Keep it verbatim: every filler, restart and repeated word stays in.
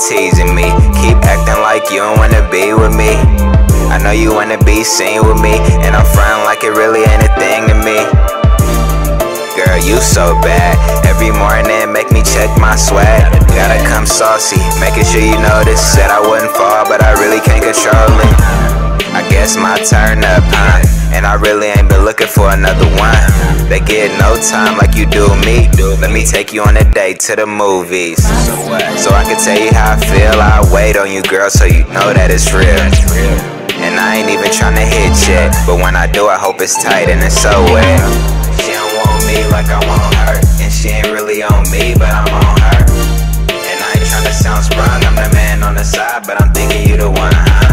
teasing me. Keep acting like you don't wanna be with me. I know you wanna be seen with me, and I'm frontin' like it really ain't a thing to me. Girl, you so bad. Every morning make me check my swag. Gotta come saucy, making sure you notice. Said I wouldn't fall, but I really can't control it. I guess my turn up, huh? And I really ain't been looking for another one. They get no time like you do me. Let me take you on a date to the movies, so I can tell you how I feel. I wait on you, girl, so you know that it's real. And I ain't even tryna hit yet, but when I do, I hope it's tight and it's so wet. She don't want me like I want her, and she ain't really on me, but I'm on her. And I ain't tryna sound sprung, I'm the man on the side, but I'm thinking you the one, huh?